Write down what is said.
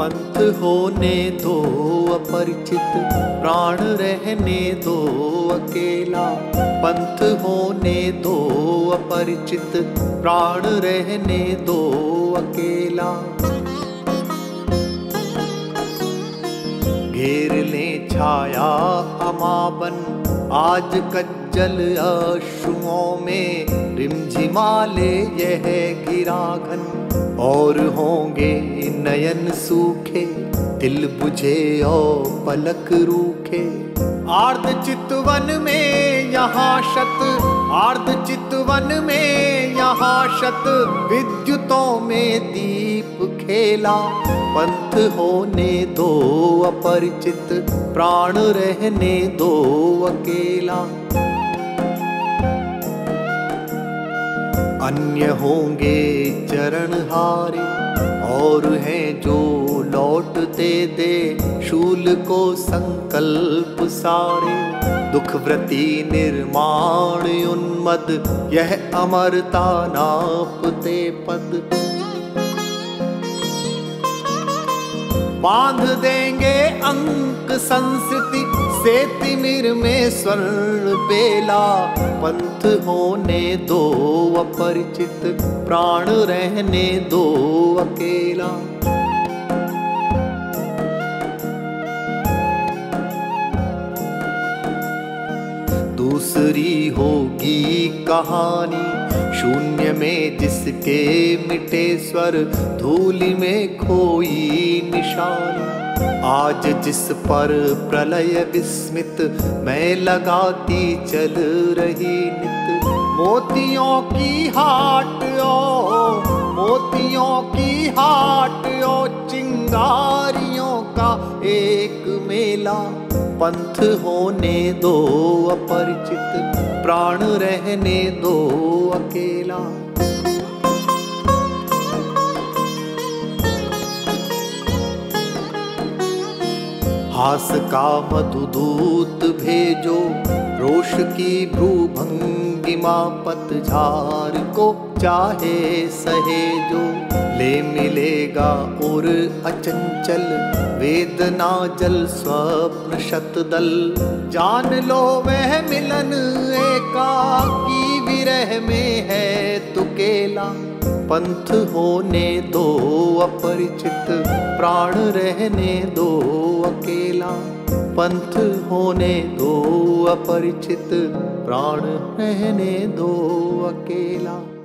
पंथ होने दो अपरिचित, प्राण रहने दो अकेला। पंथ होने दो अपरिचित, प्राण रहने दो अकेला। घेर ले छाया अमावन, आज कज्जल अश्रुओं में रिमझिमाले यह गिराघन। और होंगे नयन सूखे, दिल बुझे और पलक रूखे। आर्द चितवन में यहाँ शत, आर्द चितवन में यहाँ शत, विद्युतों में दीप खेला। पंथ होने दो अपरिचित, प्राण रहने दो अकेला। अन्य होंगे चरण हारे, और हैं जो लौटते दे शूल को संकल्प सारे। दुख व्रति निर्माण उन्मद, यह अमरता नापते पद। बांध देंगे अंक संस्कृति से तिमिर में स्वर्ण बेला। पंथ होने दो अपरिचित, प्राण रहने दो अकेला। दूसरी होगी कहानी शून्य में जिसके मिटे स्वर, धूलि में खोई निशानी। आज जिस पर प्रलय विस्मित मैं लगाती चल रही नित। मोतियों की हाट ओ, मोतियों की हाट ओ, चिंगारियों का एक मेला। पंथ होने दो अपरिचित, प्राण रहने दो अकेला। हास का मधुदूत भेजो, रोष की भ्रूभंगिमा पतझार को चाहे सहेजो। ले मिलेगा और अचंचल वेदना जल स्वप्न शतदल। जान लो वह मिलन एकाकी विरह में है तुकेला। पंथ होने दो अपरिचित, प्राण रहने दो अकेला। पंथ होने दो अपरिचित, प्राण रहने दो अकेला।